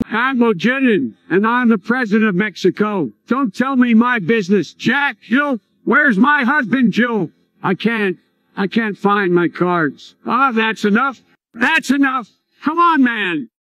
I'm legitimate, and I'm the president of Mexico. Don't tell me my business, Jack. Jill, where's my husband, Jill? I can't find my cards. Ah, that's enough. That's enough. Come on, man.